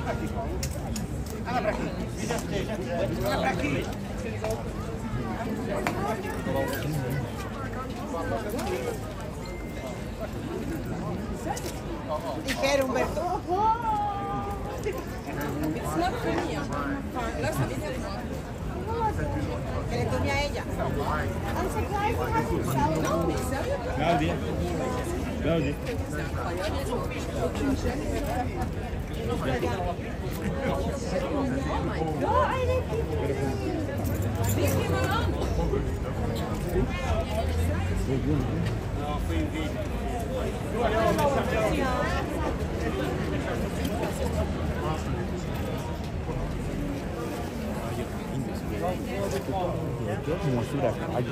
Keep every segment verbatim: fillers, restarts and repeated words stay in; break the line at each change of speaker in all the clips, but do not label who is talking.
¿Y qué era, Humberto? ¿Que le tome a ella?
Claudia. Claudia. Hermosura, caballo,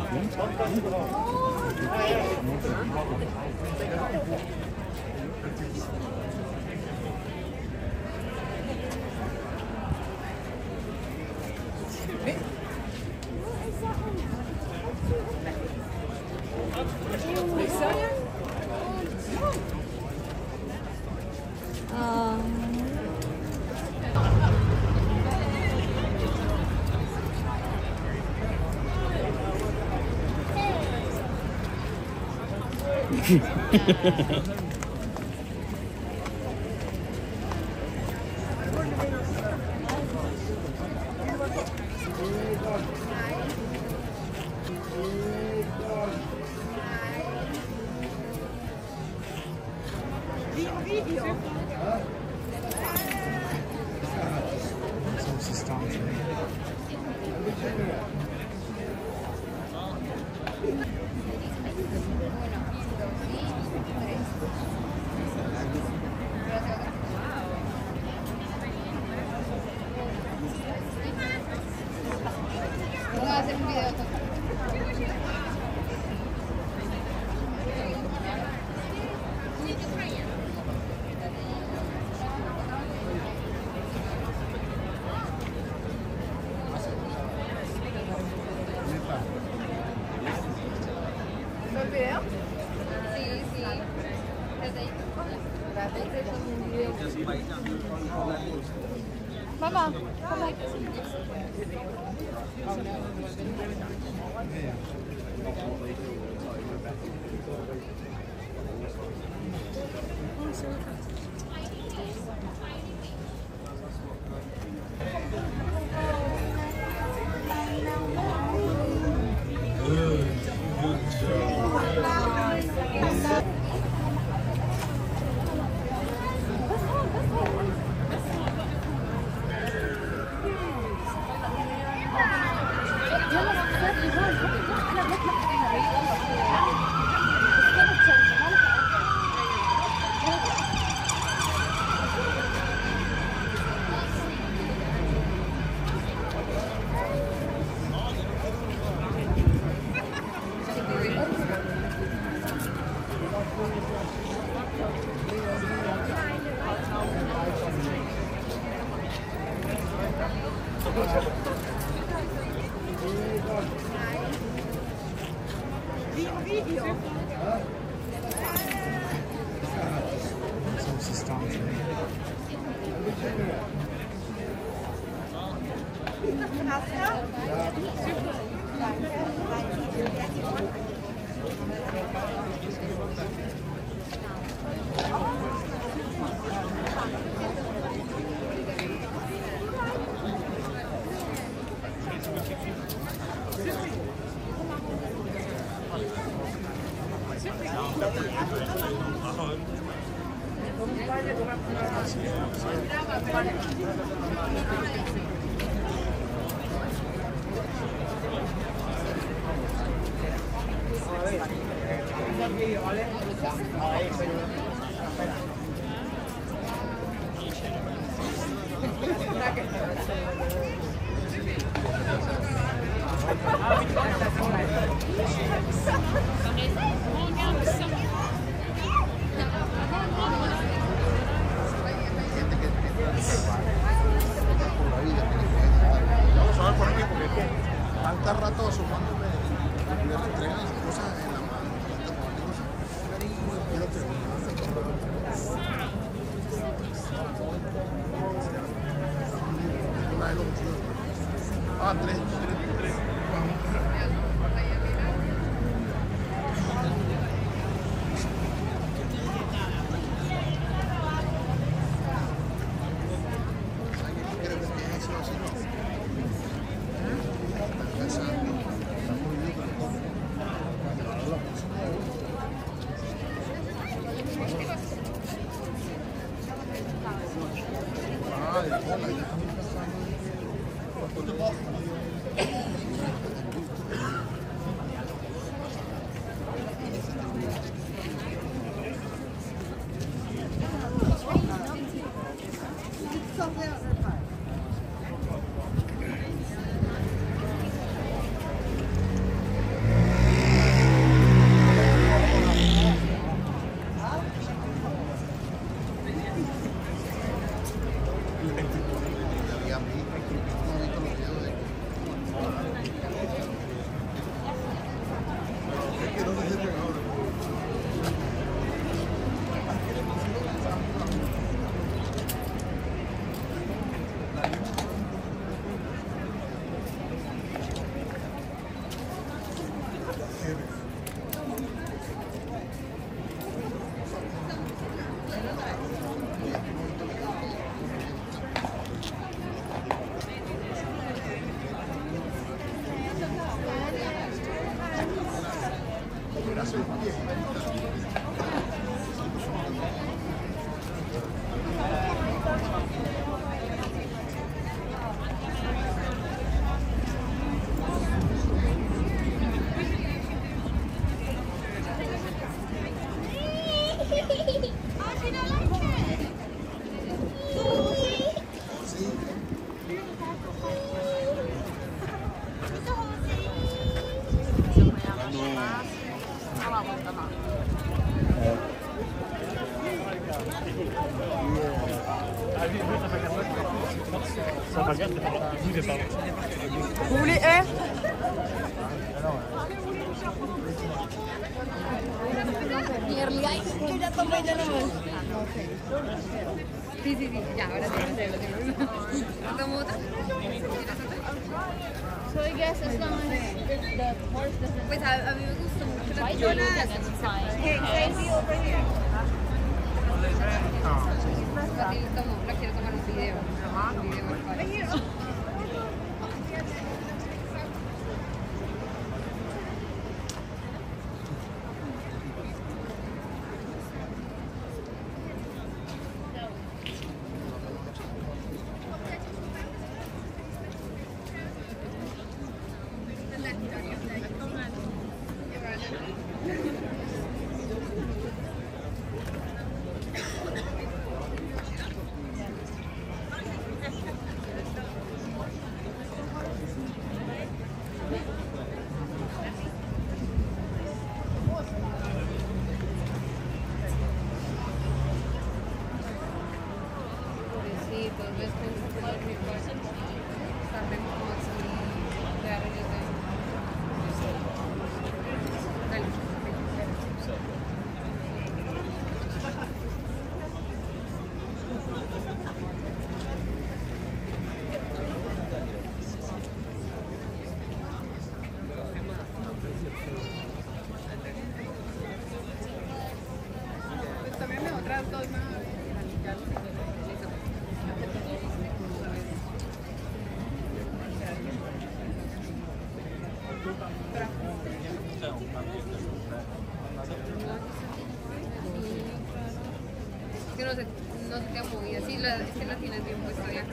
Mamá, mamá.
Vamos a ver por aquí porque es que tanta rato sumándome y me entregan las cosas en la mano. Quiero que Ah, tres, tres, tres.
Vous voulez, hein? Que ya tomé ya no.
Sí, sí, sí, ya, ahora sí, ahora sí, ahora sí. ¿Tomo otra?
So I guess as long as the horse doesn't
Pues a, a mí me gustó mucho la
bite
yo
you,
la
then it's fine.
Matilde tomó, la quiero tomar un video. Un video muy padre. Pobrecitos, ves que un poco de rico. Están de como así, de arriba. Dale. Pues también me otras dos más. Es que no se, no se te ha movido. Sí, la, es que la tienes bien puesta de acá.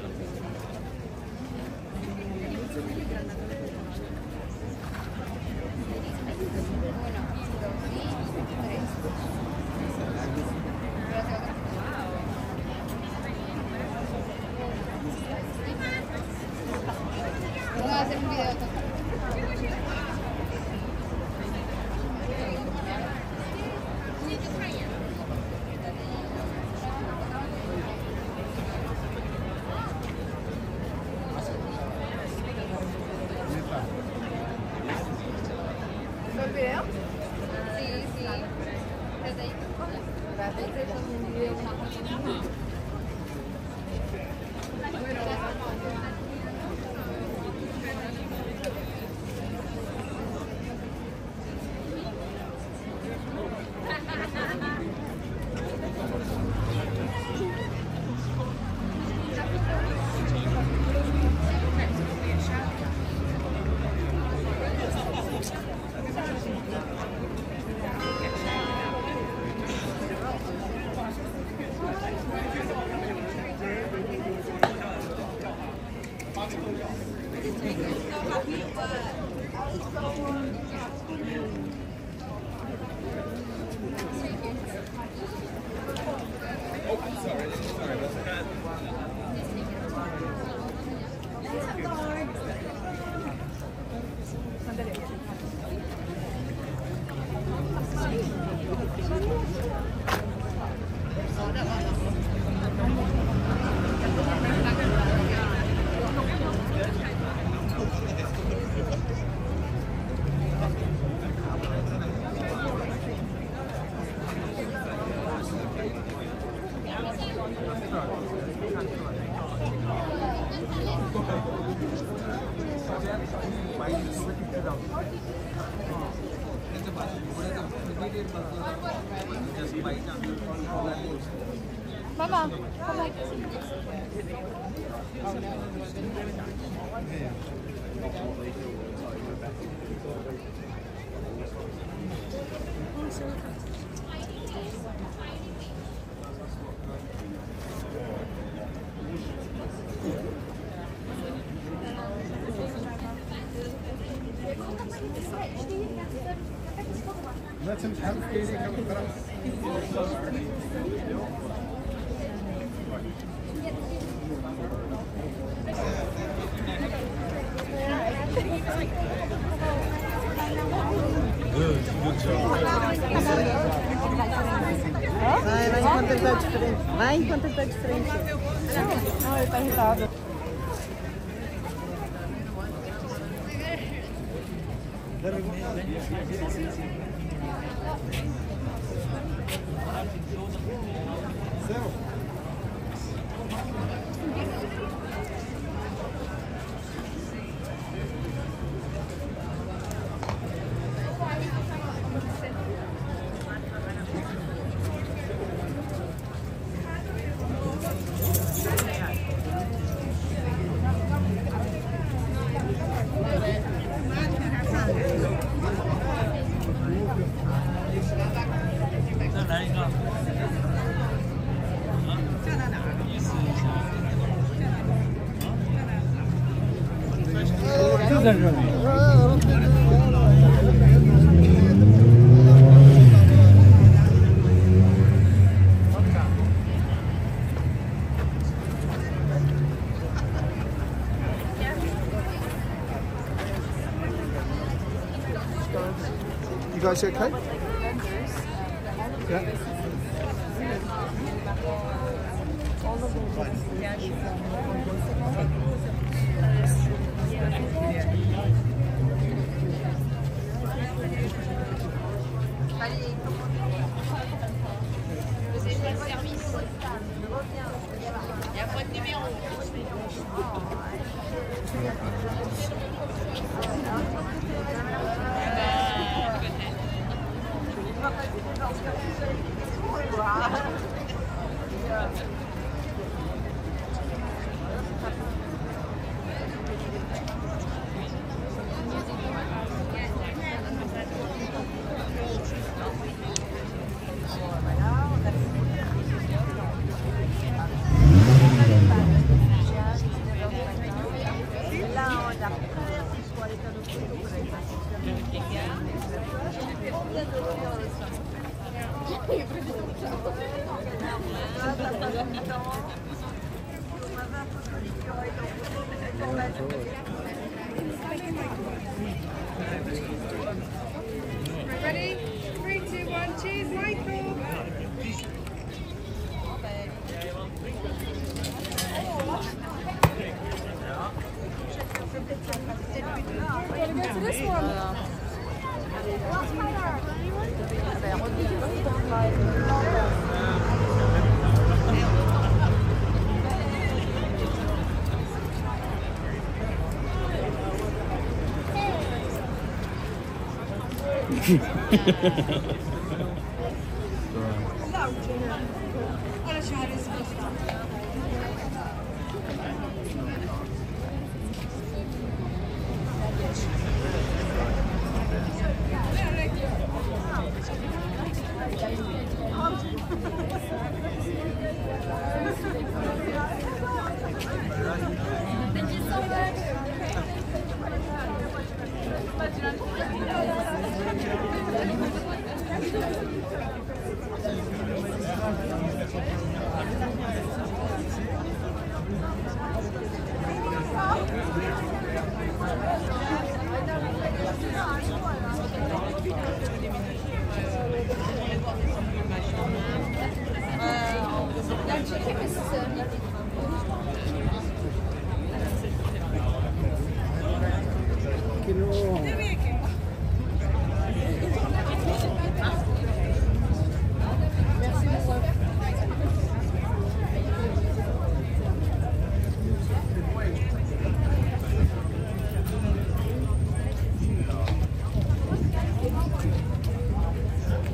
Vamos a hacer un video total. ¿El video? Sí, sí. Desde ahí. Gracias. Es un video, una foto. Bueno, Mama, come back.
لازم تحرك ايديك بالطرف.
Vai, vai enquanto ele está de frente. Vai enquanto ele está de frente. Não, ele está irritado.
You guys okay? Yeah.
Ready? Three, two, one, cheers, Michael. Wanna go to this one?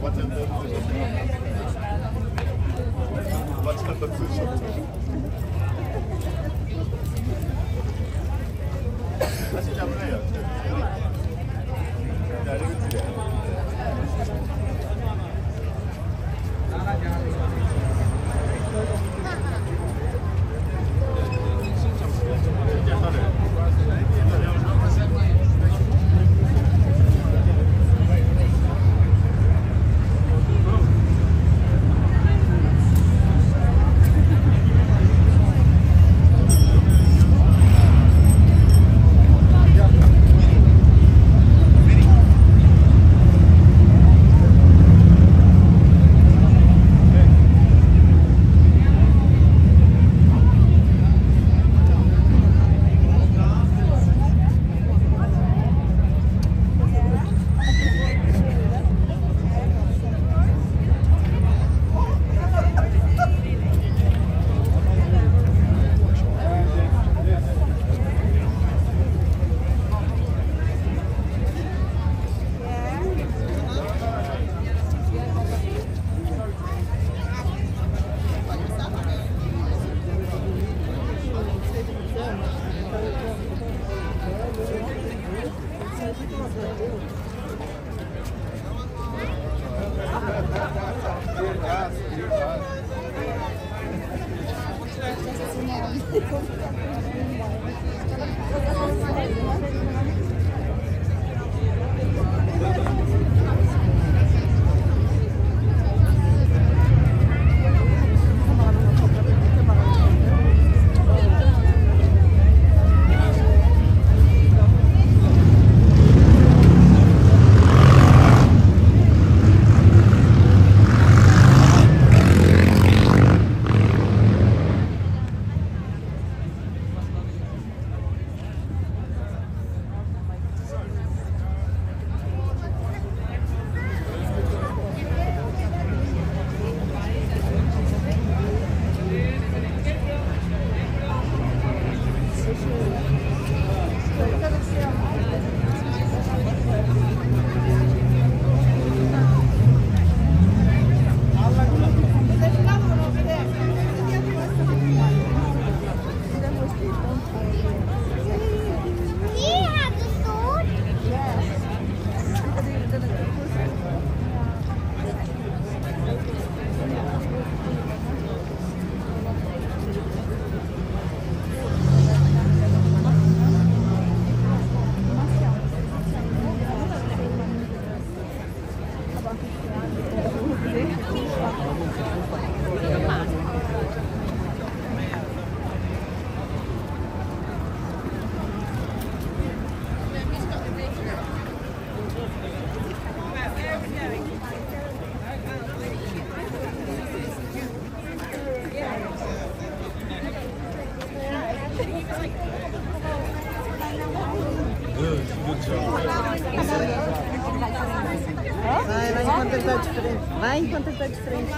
Vai, vai enquanto ele tá de frente. Vai enquanto ele tá de frente.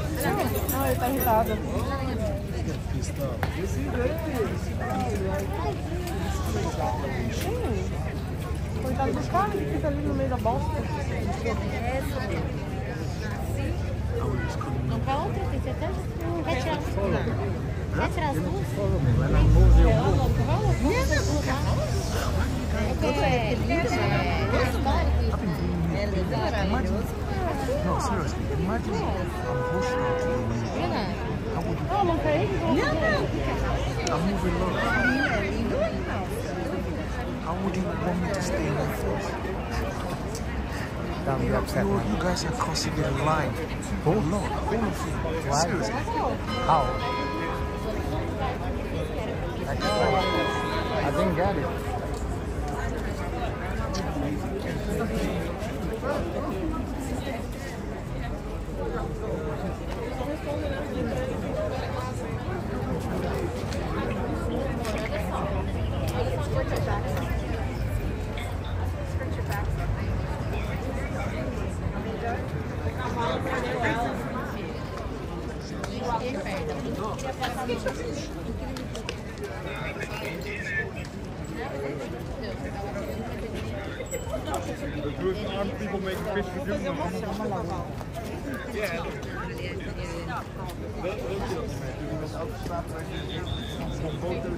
Não, ele tá irritado. Coitado do carro que fica ali no meio da bosta.
Vamos pra outra, tem certeza? Quer tirar as duas? Quer tirar as duas?
No, seriously, imagine unfortunately how would you
Oh, não caiu?
I'm moving low. How would you want me to stay in one place?
Don't be upset,
You,
man.
you guys are constantly lying.
Who?
No, all of you.
Why?
Seriously.
How? I just I didn't get it.
The Jewish armed people make fish for you. Ja. Wil je dat niet mee? Jullie met elke straat van foto's.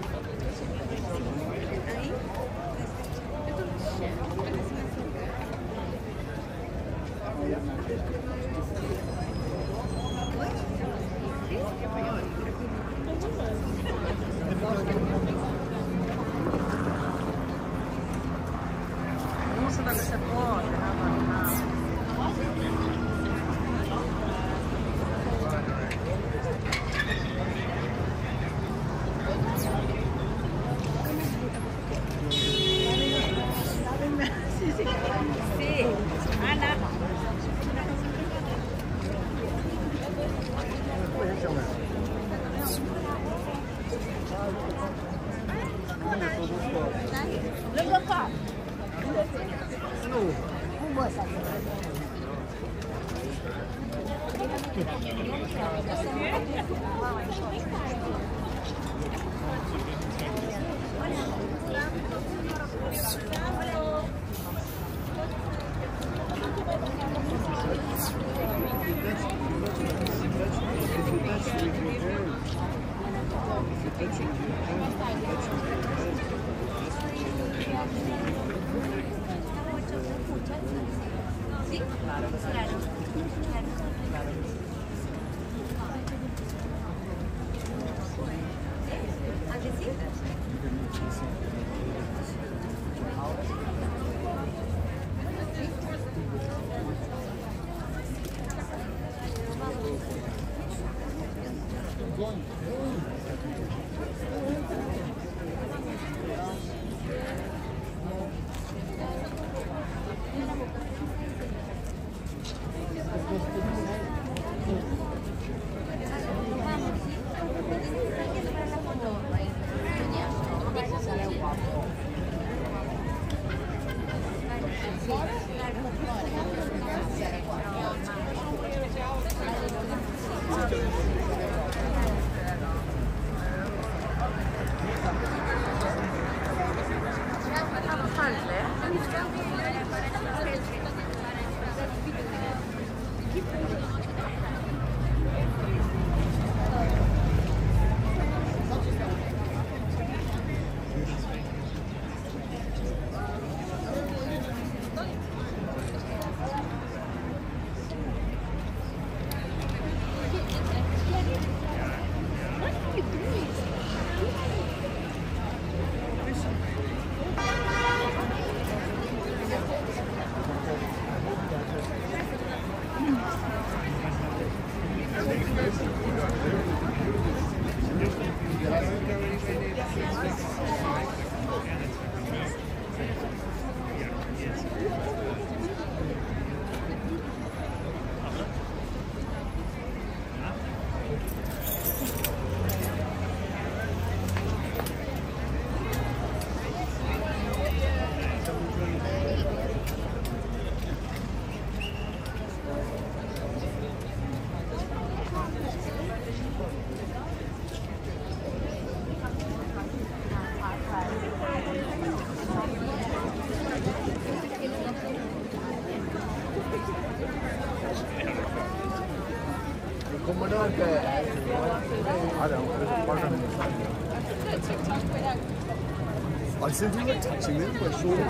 I said you were touching them, but sure.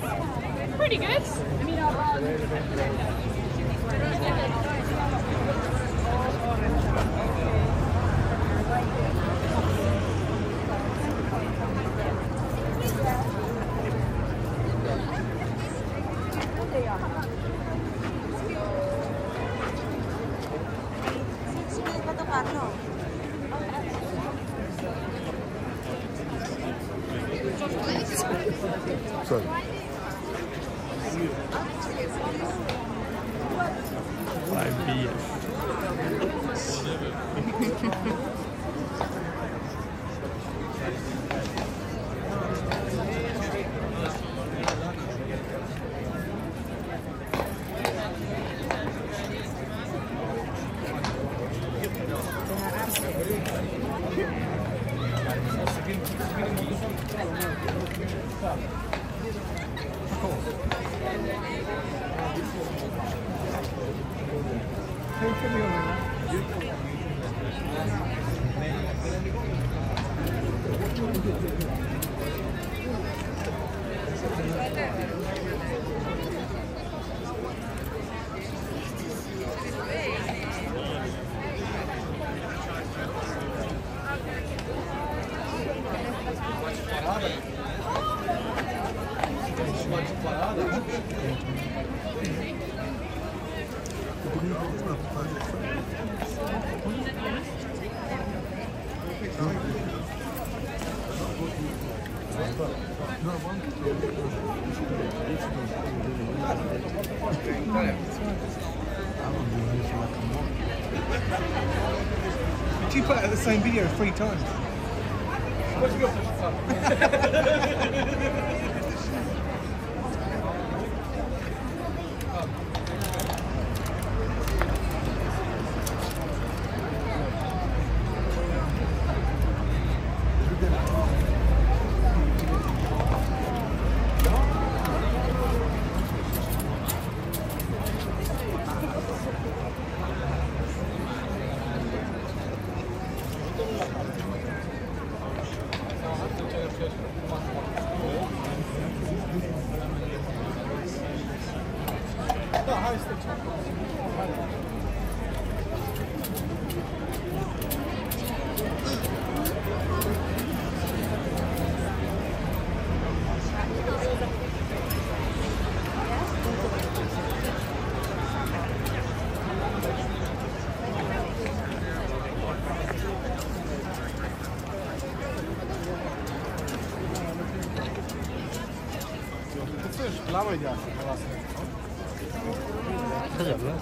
Pretty good. I mean, I'll
Sorry.
Five beers.
Cool.
But you put out the same video three times.
Plava idealnie.
Co zrobił?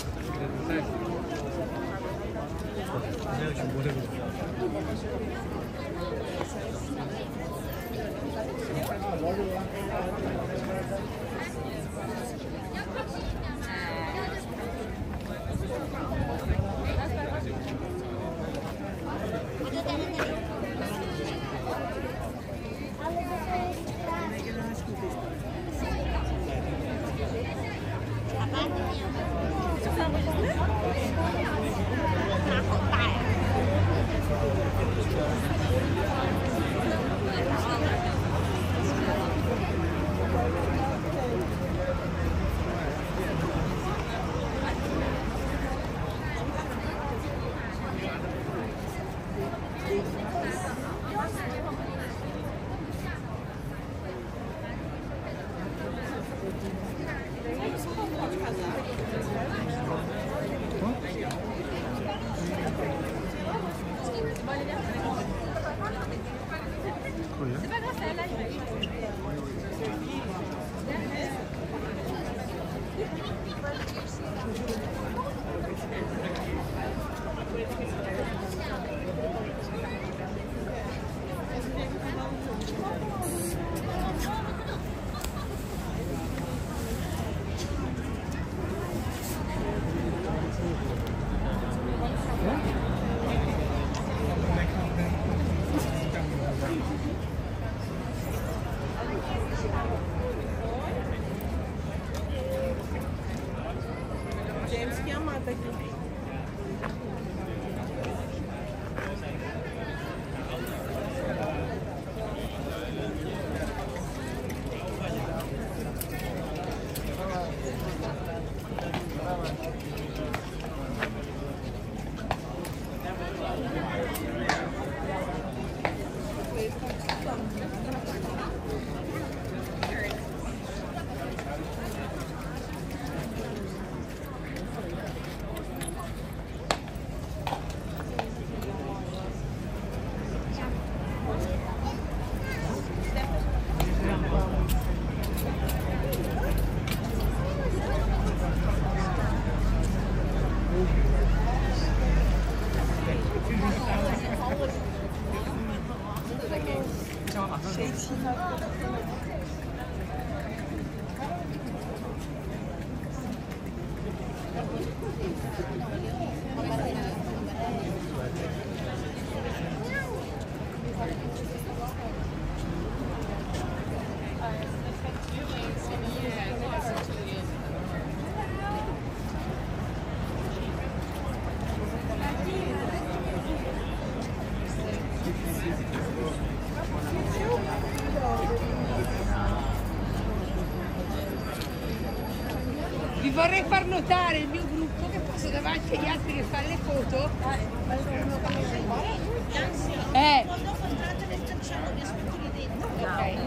James chiamata aqui.
vorrei far notare il mio gruppo che passo davanti agli altri che fanno le foto. Eh. Ok.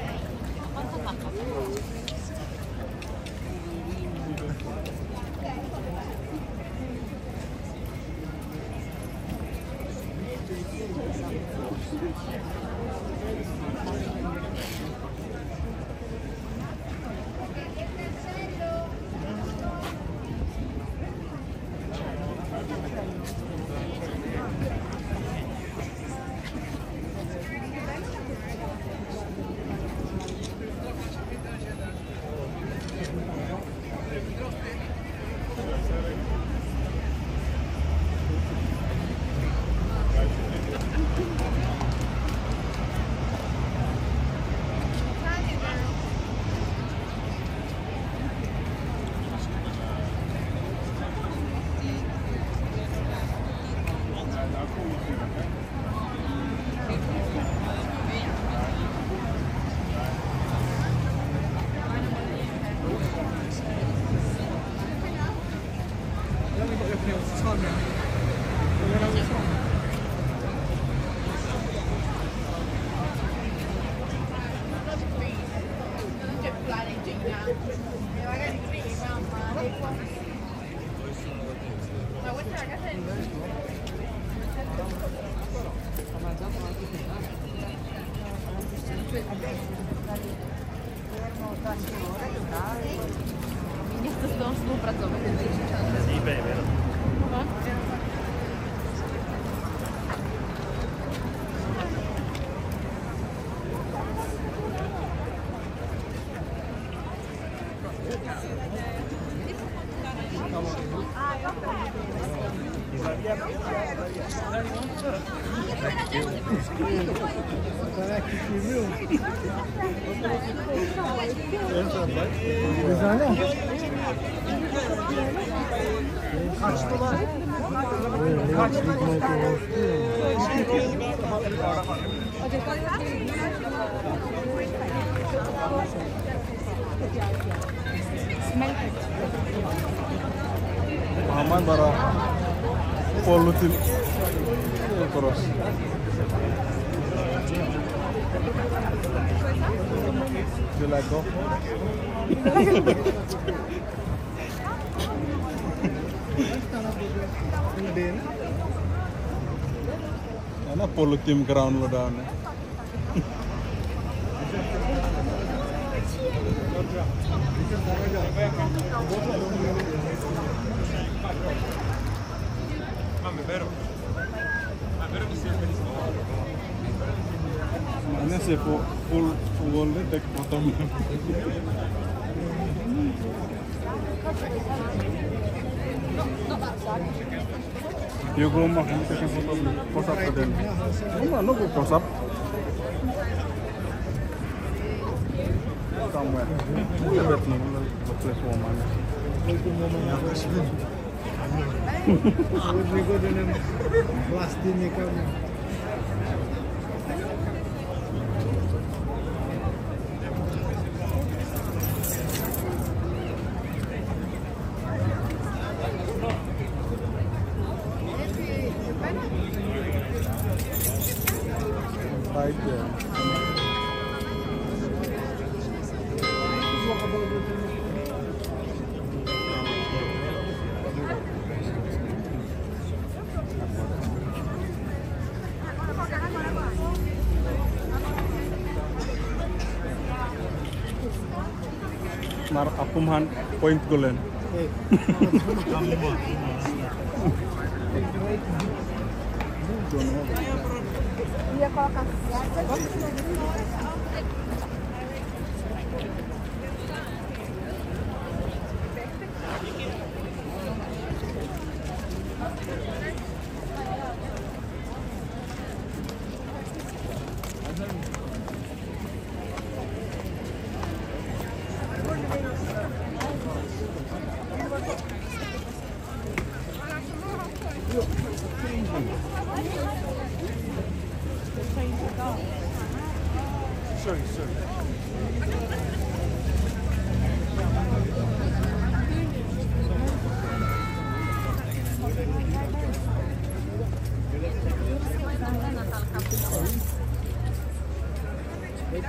Місто з домом співпрацьовувати.
Sì, beh, vero.
Kaçtılar. Kaçtılar. Aman bara polutin terus. Gelato. Ana polutin ground lo down. Mana sih full full full dek potong. Yo belum makan kasih foto posap tadi. Mana lo gue posap? Somewhere. Iya betul. Betul semua. Hoje gue dengan plastiknya kamu. Baik ya. Mar apumhan point golen.
Ia colocar
Sorry, sorry.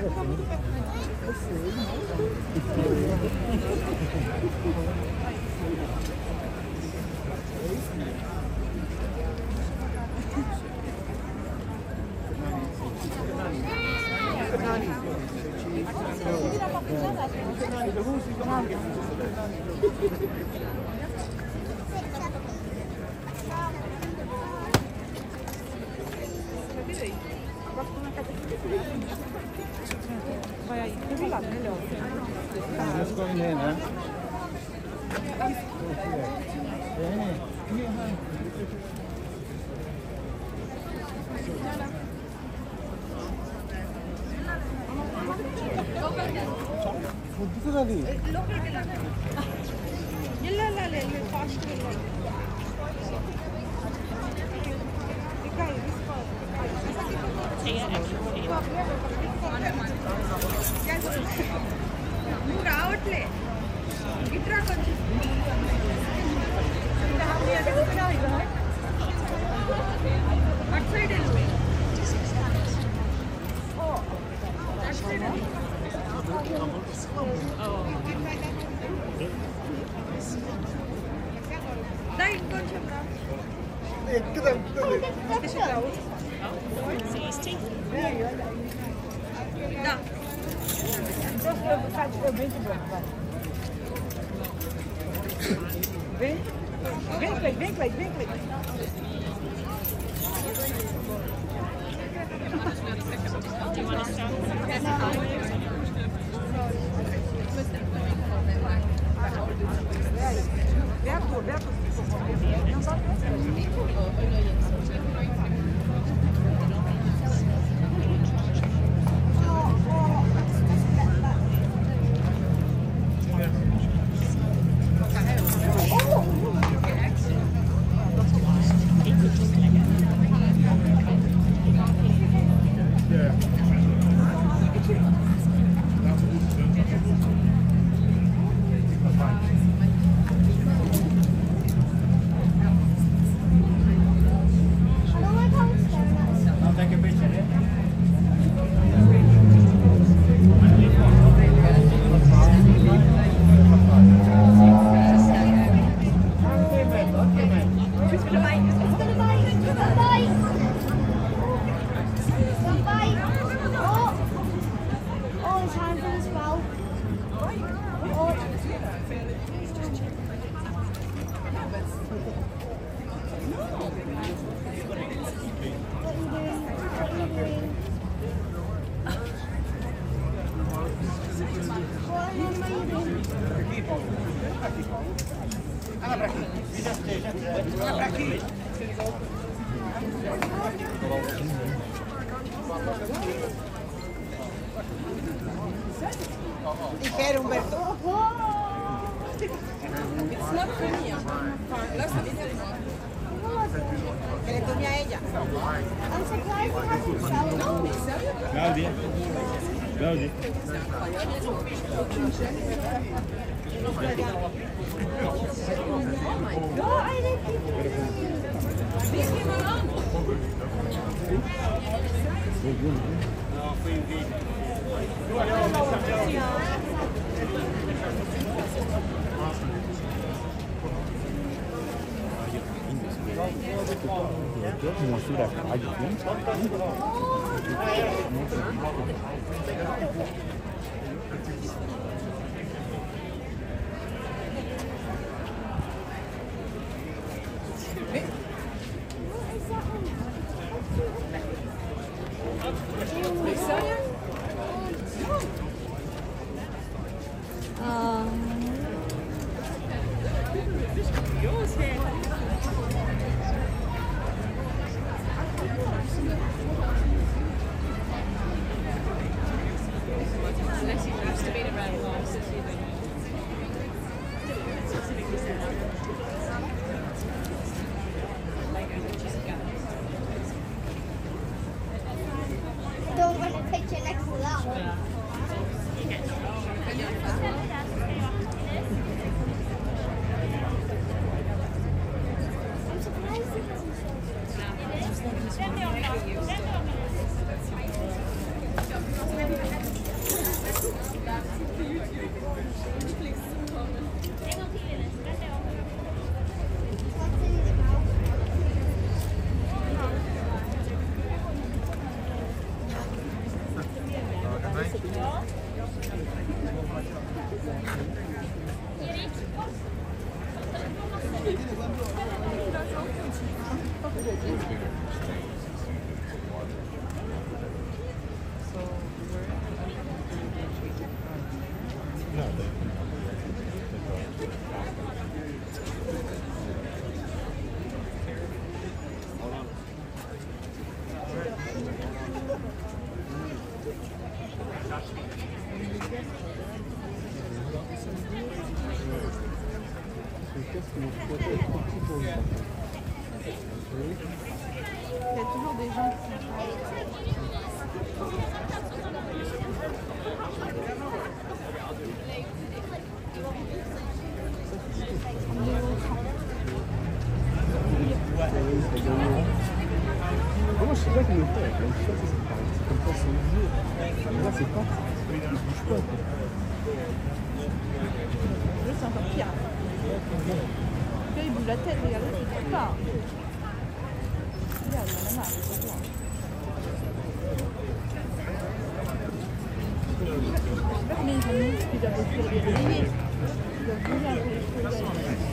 Vai aí, do lado, melhor.
Não escorrer, né?
لا لا لا اللي فاش నువ్వు రావట్లే ఇట్రా కొంచెం అటు side వెళ్ళి అటు side దా ఇంకొంచెం రా దా
Vem, vem, Clay, vem, Clay, vem, Clay. Vem a tua, vem a tua. ¿Y qué era, Humberto?
It's not for me. Let's eat it.
¿Qué le comía a ella?
I'm surprised it hasn't sold.
Gaudi. Gaudi.
No, I didn't think it was.
Leave him alone.
Il y a toujours des gens qui...
Moi, je sais pas qu'il le fait. C'est comme ça, c'est vieux. Là, c'est pas. Il ne bouge pas.
Là, c'est encore pire. Là, il bouge la tête, regardez, il ne bouge pas. Regarde, il en a marre, c'est bon. Je sais pas combien ils ont mis, ils doivent aussi les réveiller. Ils doivent bouger un peu les choses.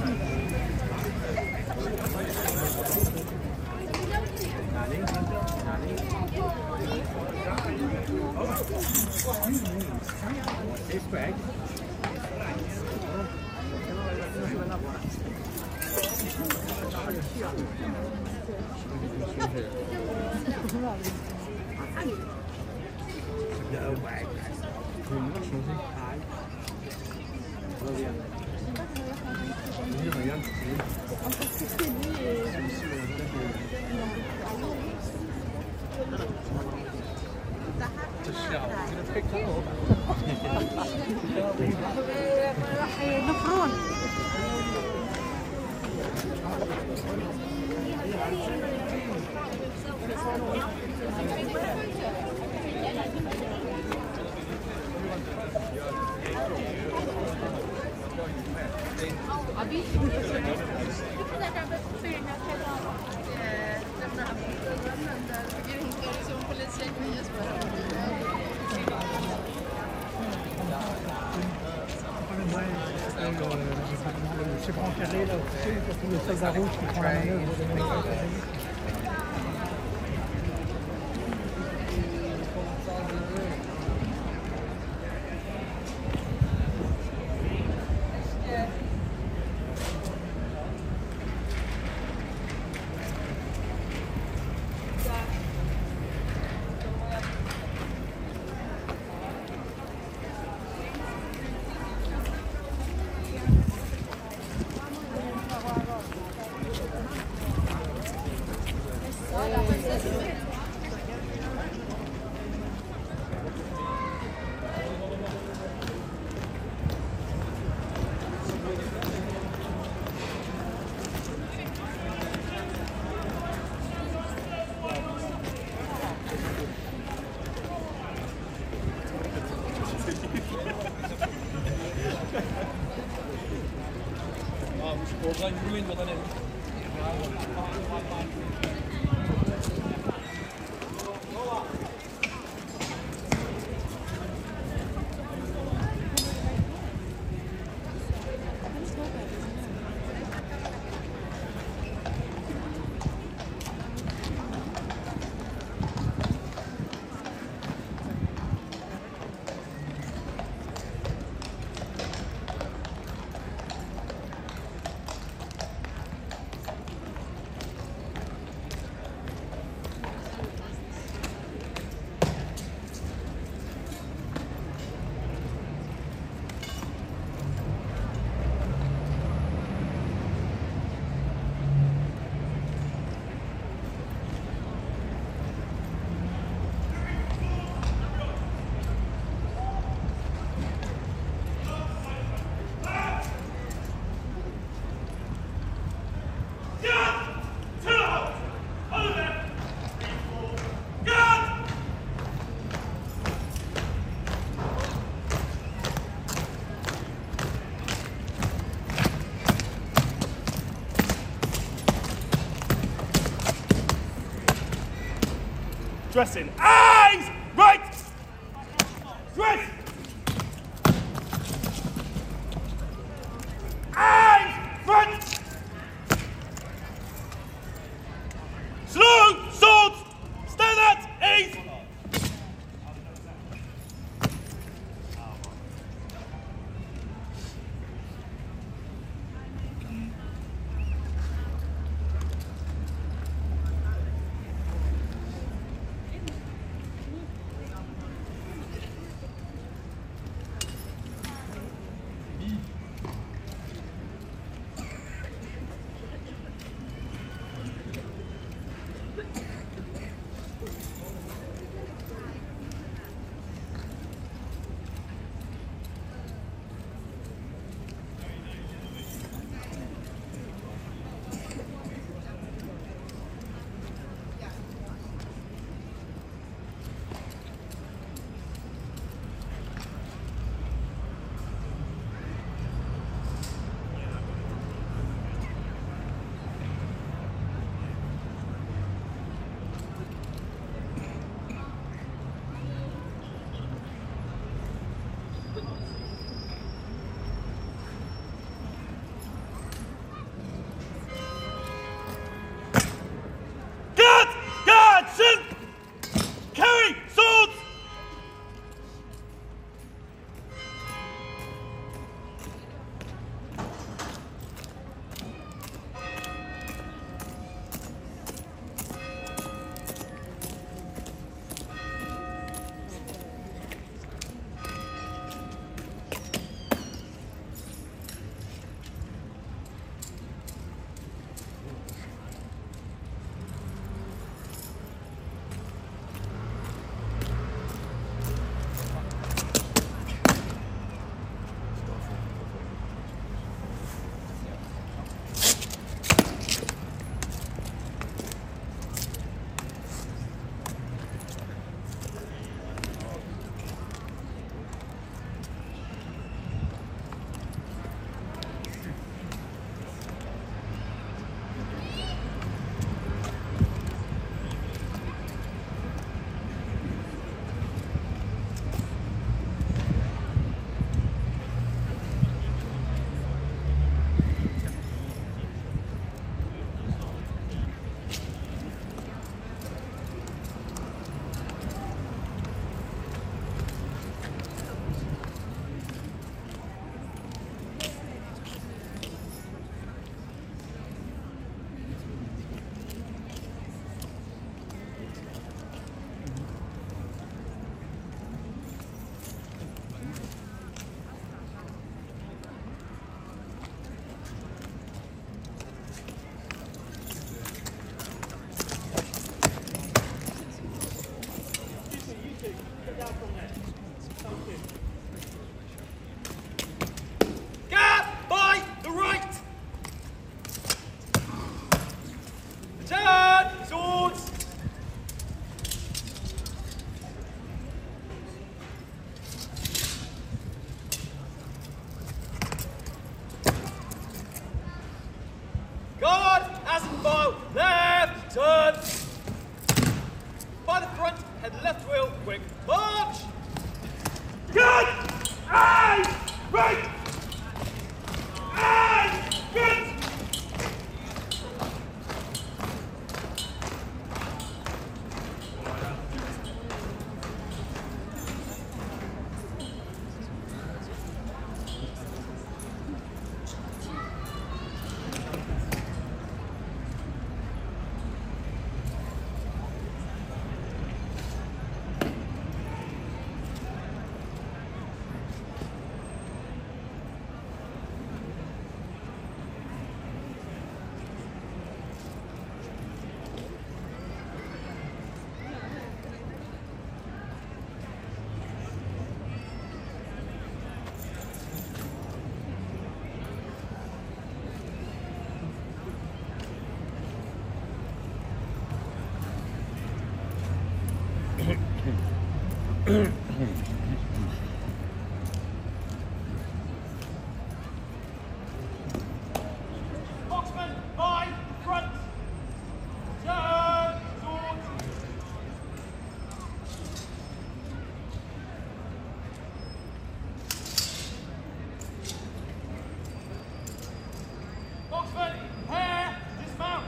نفرون
Le chevron carré, là, tu sais, surtout le soldat rouge qui prend la manœuvre de l'Américain.
Dressing. Eyes! Right! Dress! Eyes! Front! Slow! Swords! Stand at ease!
file, left, turn. By the front, head left wheel, quick, march. Good! Aye! Right! Aye! Good! Boxman, by front. Turn, sword. Boxman, hair, dismount.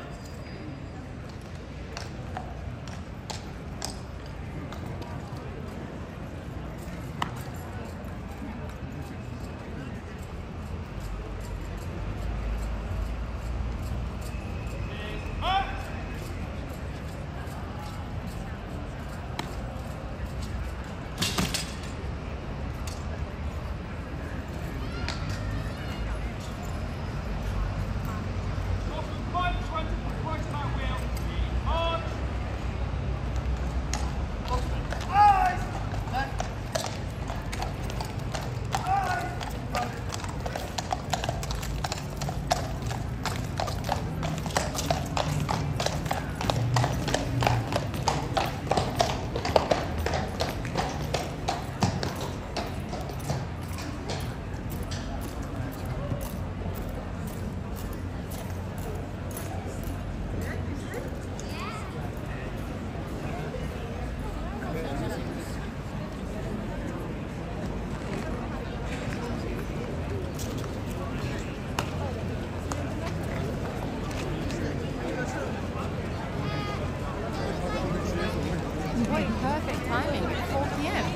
Wait, perfect timing at four p m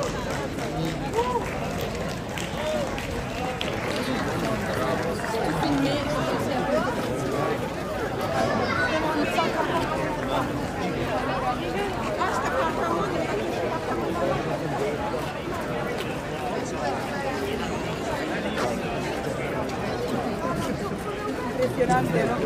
Impresionante, ¿no?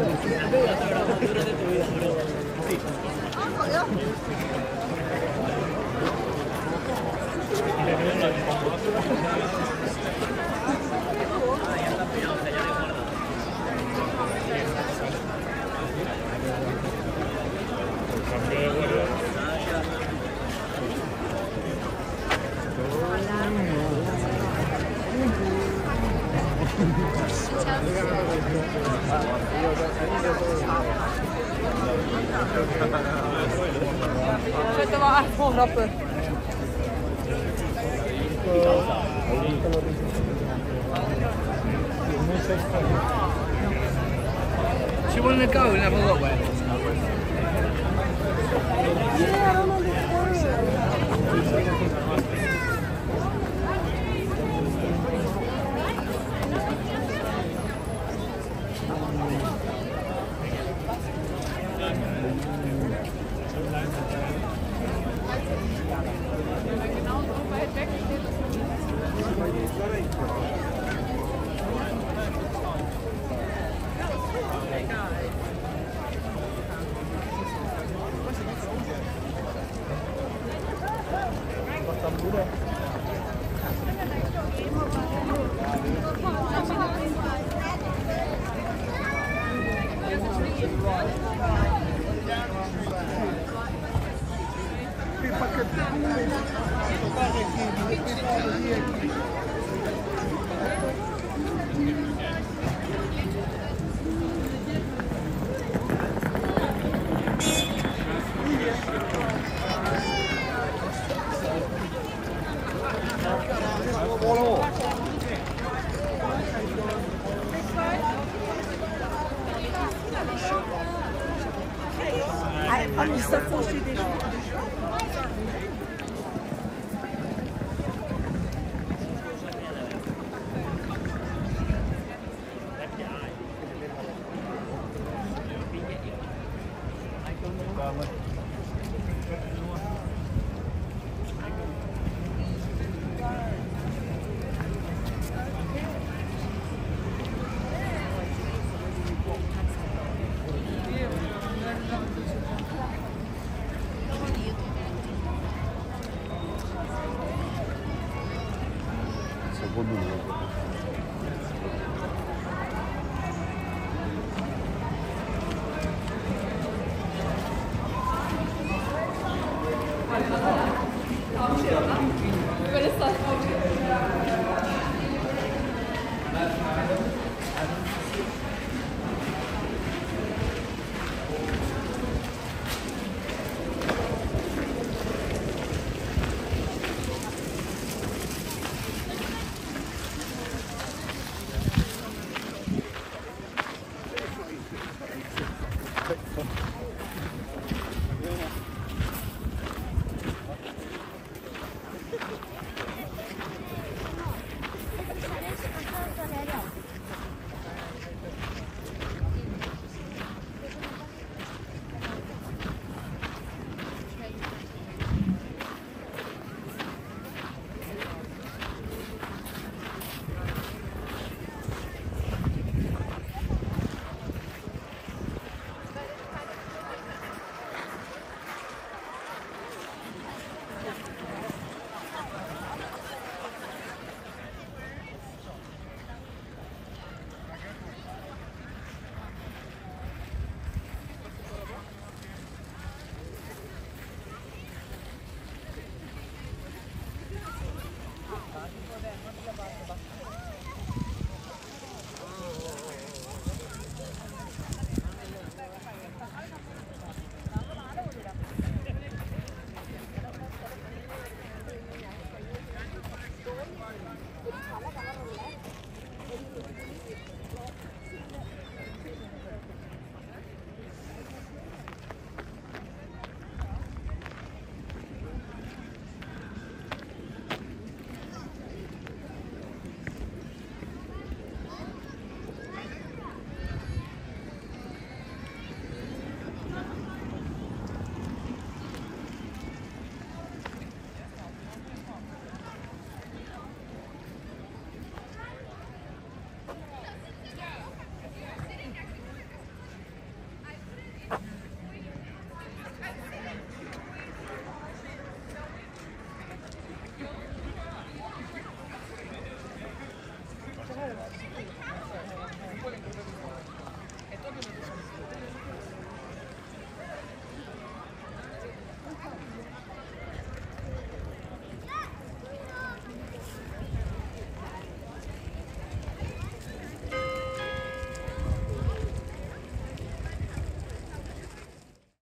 Zet er wel echt vol rappen.
Do you want to go and have a look where?
Yeah, I don't understand. Comme il se faucher des cheveux.
Thank you.